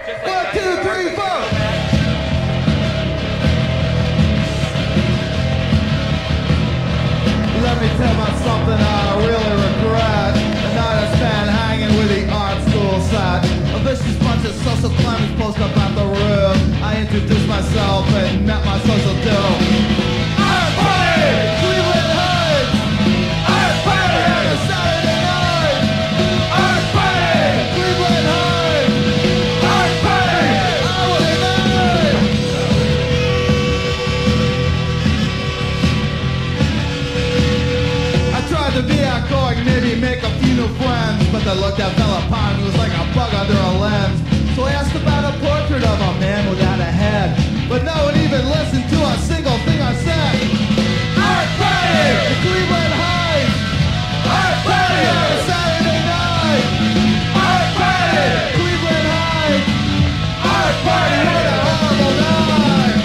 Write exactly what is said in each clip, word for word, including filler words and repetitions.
One, two, three, four. Let me tell you something I really regret. The night I spent hanging with the art school set. A vicious bunch of social climbers posted up at the roof. I introduced myself and met my social doom. Art party! Cleveland Heights! Art party on a Saturday night! Art party! Cleveland Heights! Art party! Hourly night! I tried to be outgoing, maybe make a few new friends, but the look that fell upon me was like a bug under a lens. So I asked about a portrait of a man without a head, but no one even listened to a single thing I said. Art party! The Cleveland Heights! Art party on a Saturday night! Art party! Cleveland Heights! Art party! What a horrible night!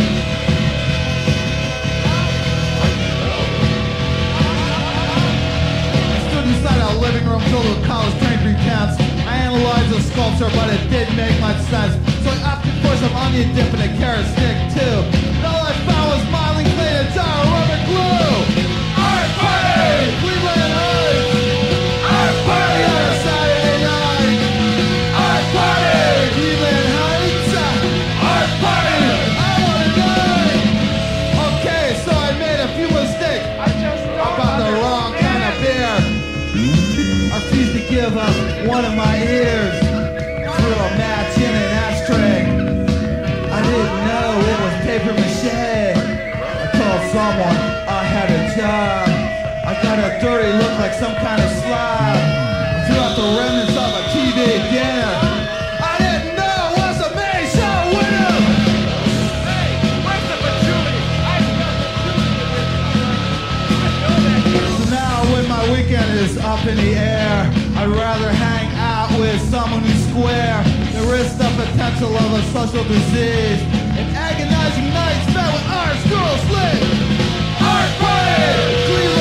I stood inside a living room filled with college-trained recounts. I analyzed the sculpture, but it didn't make much sense. So I opted for some onion dip and a carrot stick too. And all I found was modeling clay and jar of rubber glue. Art party! Cleveland Heights! Art party on a Saturday night! Art party! Cleveland Heights! Art party! I wanna die! Okay, so I made a few mistakes. I just bought the wrong kind of beer. I refused to give up one of my ears. Threw a match in an ashtray. I didn't know it was paper mache. I told someone I had a job. I got a dirty look like some kind of slob. I threw out the remnants of a T V dinner. I didn't know it was a me show winner. Hey, where's the patchouli? I smell patchouli. So now when my weekend is up in the air, I'd rather hang out with someone who's square than risk the potential of a social disease. An agonizing night spent with art school slit. Art party! Cleveland